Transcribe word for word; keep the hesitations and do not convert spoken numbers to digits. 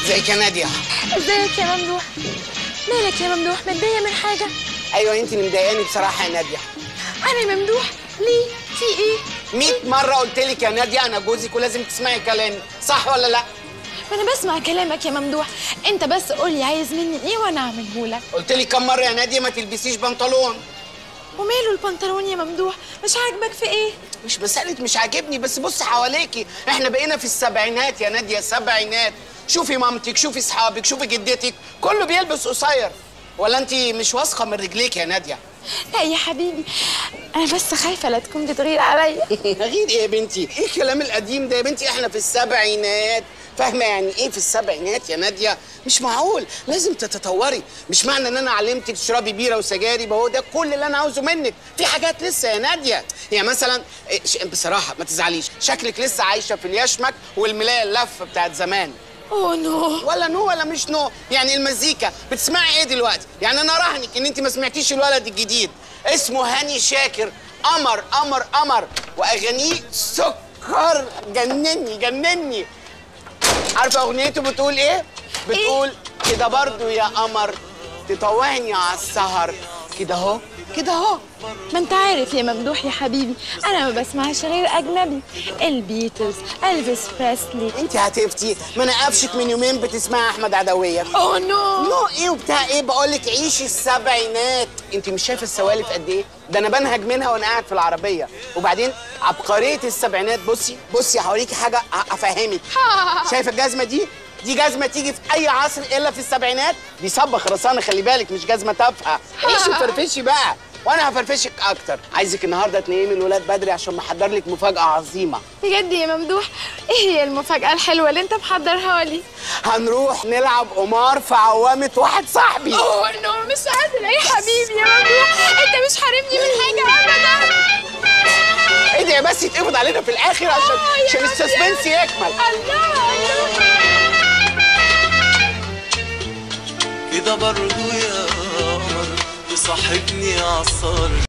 ازيك يا ناديه؟ ازيك يا ممدوح؟ مالك يا ممدوح، متضايق من حاجه؟ ايوه انت اللي مضايقاني بصراحه يا ناديه. انا ممدوح؟ ليه؟ في ايه؟ مية مره قلت لك يا ناديه انا جوزك ولازم تسمعي كلامي، صح ولا لا؟ ما انا بسمع كلامك يا ممدوح، انت بس قولي عايز مني ايه وانا اعمله لك. قلت لك كم مره يا ناديه ما تلبسيش بنطلون. وماله البنطلون يا ممدوح؟ مش عاجبك في ايه؟ مش مساله مش عاجبني، بس بص حواليكي، احنا بقينا في السبعينات يا ناديه، سبعينات. شوفي مامتك، شوفي اصحابك، شوفي جدتك، كله بيلبس قصير. ولا انت مش واثقه من رجليك يا ناديه؟ لا يا حبيبي، انا بس خايفه لا تكون بتغير عليا. غير ايه يا بنتي؟ ايه الكلام القديم ده يا بنتي؟ احنا في السبعينات، فاهمه يعني ايه في السبعينات يا ناديه؟ مش معقول، لازم تتطوري. مش معنى ان انا علمتك تشربي بيره وسجاير يبقى هو ده كل اللي انا عاوزه منك. في حاجات لسه يا ناديه، يعني مثلا بصراحه ما تزعليش، شكلك لسه عايشه في اليشمك والملايه اللفه بتاعت زمان. اوه نو. ولا نو ولا مش نو، يعني المزيكا بتسمعي ايه دلوقتي؟ يعني انا راهنك ان انت ما سمعتيش الولد الجديد اسمه هاني شاكر، قمر قمر قمر، واغانيه سكر، جنني جنني. عارفه اغنيته بتقول ايه؟ بتقول كده برضو يا قمر تطوعني على السهر، كده اهو كده اهو. ما انت عارف يا ممدوح يا حبيبي، انا ما بسمعش غير اجنبي، البيتلز، الفيس بريسلي. انت هتفتي، ما انا قافشك من يومين بتسمعي احمد عدويه. اوه نو. نو ايه وبتاع ايه؟ بقول لك عيشي السبعينات. انت مش شايفه السوالف قد ايه؟ ده انا بنهج منها وانا قاعد في العربيه. وبعدين عبقريه السبعينات، بصي بصي هوريكي حاجه افهمك. شايفه الجزمه دي؟ دي جزمه تيجي في اي عصر الا في السبعينات. دي صبغ خرسانه، خلي بالك، مش جزمه تافهه. عيشي وفرفشي بقى وانا هفرفشك اكتر. عايزك النهارده تنيمي الولاد بدري عشان محضر لك مفاجاه عظيمه. بجد يا ممدوح؟ ايه هي المفاجاه الحلوه اللي انت محضرها لي؟ هنروح نلعب قمار في عوامه واحد صاحبي. اوه نو، مش قادره يا حبيبي يا ممدوح، انت مش حارمني من حاجه ابدا. ايه ده بس يتقبض علينا في الاخر عشان عشان السسبنس يكمل. الله الله. كده برضو يا قمر تصاحبني عالصار.